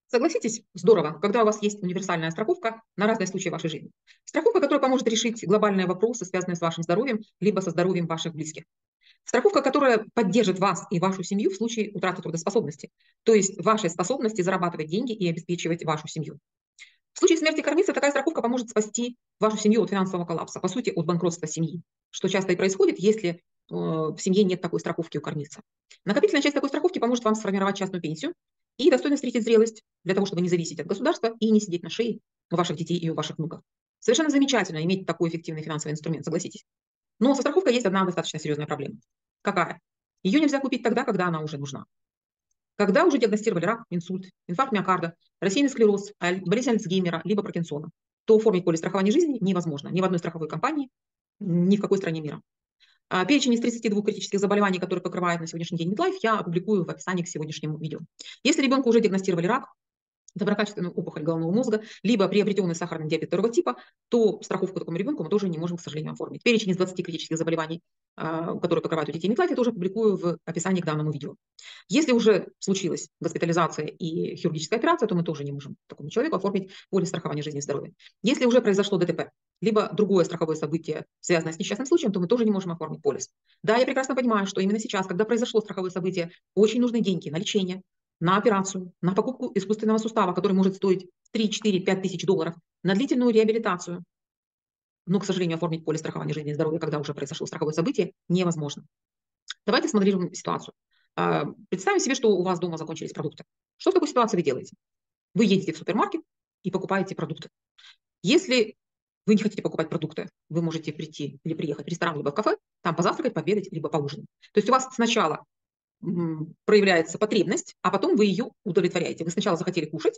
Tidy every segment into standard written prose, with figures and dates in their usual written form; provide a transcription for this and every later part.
Согласитесь, здорово, когда у вас есть универсальная страховка на разные случаи вашей жизни. Страховка, которая поможет решить глобальные вопросы, связанные с вашим здоровьем, либо со здоровьем ваших близких. Страховка, которая поддержит вас и вашу семью в случае утраты трудоспособности, то есть вашей способности зарабатывать деньги и обеспечивать вашу семью. В случае смерти кормильца такая страховка поможет спасти вашу семью от финансового коллапса, по сути, от банкротства семьи, что часто и происходит, если в семье нет такой страховки у кормильца. Накопительная часть такой страховки поможет вам сформировать частную пенсию и достойно встретить зрелость для того, чтобы не зависеть от государства и не сидеть на шее у ваших детей и у ваших внуков. Совершенно замечательно иметь такой эффективный финансовый инструмент, согласитесь. Но со страховкой есть одна достаточно серьезная проблема. Какая? Ее нельзя купить тогда, когда она уже нужна. Когда уже диагностировали рак, инсульт, инфаркт миокарда, рассеянный склероз, болезнь Альцгеймера, либо Паркинсона, то оформить полис страхования жизни невозможно ни в одной страховой компании, ни в какой стране мира. Перечень из 32 критических заболеваний, которые покрывает на сегодняшний день MetLife, я опубликую в описании к сегодняшнему видео. Если ребенку уже диагностировали рак, доброкачественную опухоль головного мозга, либо приобретенный сахарный диабет второго типа, то страховку такому ребенку мы тоже не можем, к сожалению, оформить. Перечень из 20 критических заболеваний, которые покрывают у детей MetLife, я тоже публикую в описании к данному видео. Если уже случилась госпитализация и хирургическая операция, то мы тоже не можем такому человеку оформить полис страхования жизни и здоровья. Если уже произошло ДТП, либо другое страховое событие, связанное с несчастным случаем, то мы тоже не можем оформить полис. Да, я прекрасно понимаю, что именно сейчас, когда произошло страховое событие, очень нужны деньги на лечение, на операцию, на покупку искусственного сустава, который может стоить 3, 4, 5 тысяч долларов, на длительную реабилитацию. Но, к сожалению, оформить полис страхования жизни и здоровья, когда уже произошло страховое событие, невозможно. Давайте смоделируем ситуацию. Представим себе, что у вас дома закончились продукты. Что в такой ситуации вы делаете? Вы едете в супермаркет и покупаете продукты. Если вы не хотите покупать продукты, вы можете прийти или приехать в ресторан, либо в кафе, там позавтракать, пообедать, либо поужинать. То есть у вас сначала проявляется потребность, а потом вы ее удовлетворяете. Вы сначала захотели кушать,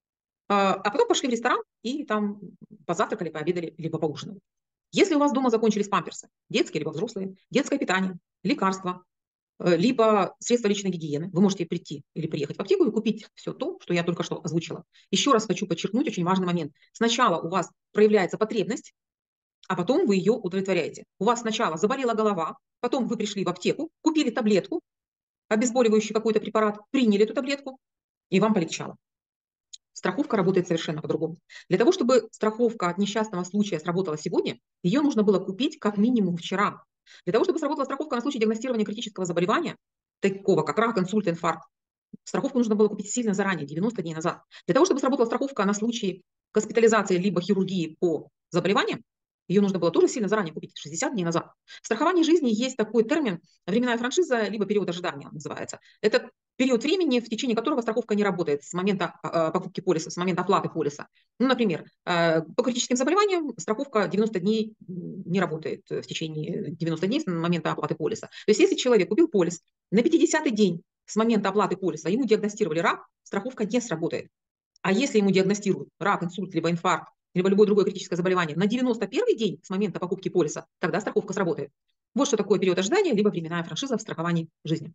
а потом пошли в ресторан и там позавтракали, пообедали, либо поужинали. Если у вас дома закончились памперсы, детские либо взрослые, детское питание, лекарства, либо средства личной гигиены, вы можете прийти или приехать в аптеку и купить все то, что я только что озвучила. Еще раз хочу подчеркнуть очень важный момент. Сначала у вас проявляется потребность, а потом вы ее удовлетворяете. У вас сначала заболела голова, потом вы пришли в аптеку, купили таблетку, обезболивающий какой-то препарат, приняли эту таблетку, и вам полегчало. Страховка работает совершенно по-другому. Для того, чтобы страховка от несчастного случая сработала сегодня, ее нужно было купить как минимум вчера. Для того, чтобы сработала страховка на случай диагностирования критического заболевания, такого как рак, инсульт, инфаркт, страховку нужно было купить сильно заранее, 90 дней назад. Для того, чтобы сработала страховка на случай госпитализации либо хирургии по заболеваниям, ее нужно было тоже сильно заранее купить, 60 дней назад. В страховании жизни есть такой термин временная франшиза, либо период ожидания называется. Это период времени, в течение которого страховка не работает с момента покупки полиса, с момента оплаты полиса. Ну, например, по критическим заболеваниям страховка 90 дней не работает в течение 90 дней с момента оплаты полиса. То есть если человек купил полис на 50-й день с момента оплаты полиса, ему диагностировали рак, страховка не сработает. А если ему диагностируют рак, инсульт, либо инфаркт, либо любое другое критическое заболевание на 91-й день с момента покупки полиса, тогда страховка сработает. Вот что такое период ожидания, либо временная франшиза в страховании жизни.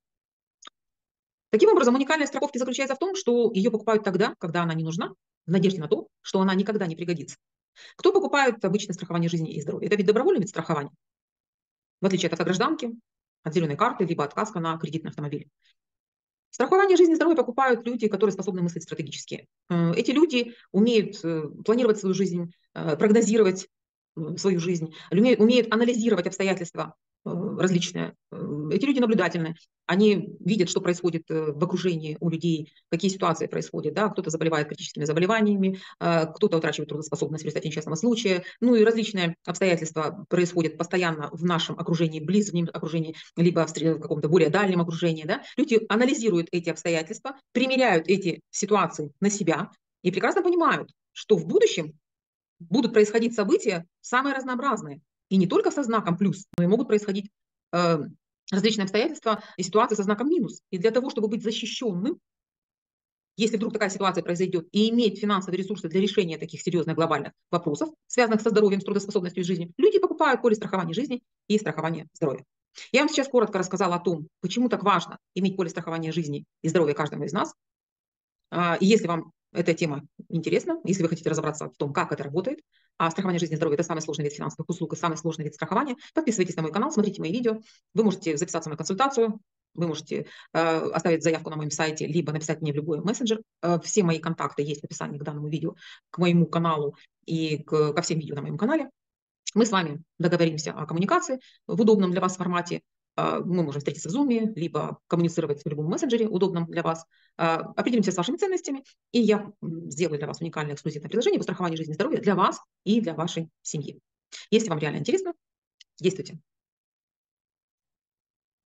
Таким образом, уникальность страховки заключается в том, что ее покупают тогда, когда она не нужна, в надежде на то, что она никогда не пригодится. Кто покупает обычное страхование жизни и здоровья? Это ведь добровольный вид страхования, в отличие от автогражданки, от зеленой карты, либо от каска на кредитный автомобиль. Страхование жизни и здоровья покупают люди, которые способны мыслить стратегически. Эти люди умеют планировать свою жизнь, прогнозировать свою жизнь, умеют анализировать обстоятельства различные. Эти люди наблюдательны, они видят, что происходит в окружении у людей, какие ситуации происходят. Да? Кто-то заболевает критическими заболеваниями, кто-то утрачивает трудоспособность в результате несчастного случая. Ну и различные обстоятельства происходят постоянно в нашем окружении, ближнем окружении, либо в каком-то более дальнем окружении. Да? Люди анализируют эти обстоятельства, примеряют эти ситуации на себя и прекрасно понимают, что в будущем будут происходить события самые разнообразные. И не только со знаком плюс, но и могут происходить различные обстоятельства и ситуации со знаком минус. И для того, чтобы быть защищенным, если вдруг такая ситуация произойдет, и иметь финансовые ресурсы для решения таких серьезных глобальных вопросов, связанных со здоровьем, с трудоспособностью и жизнью, люди покупают полис страхования жизни и страхования здоровья. Я вам сейчас коротко рассказала о том, почему так важно иметь полис страхования жизни и здоровья каждому из нас. И если вам эта тема интересна, если вы хотите разобраться в том, как это работает, а страхование жизни и здоровья – это самый сложный вид финансовых услуг и самый сложный вид страхования, подписывайтесь на мой канал, смотрите мои видео, вы можете записаться на консультацию, Вы можете оставить заявку на моем сайте, либо написать мне в любой мессенджер. Все мои контакты есть в описании к данному видео, к моему каналу и ко всем видео на моем канале. Мы с вами договоримся о коммуникации в удобном для вас формате. Мы можем встретиться в Zoom, либо коммуницировать в любом мессенджере, удобном для вас. Определимся с вашими ценностями, и я сделаю для вас уникальное эксклюзивное предложение по страхованию жизни и здоровья для вас и для вашей семьи. Если вам реально интересно, действуйте.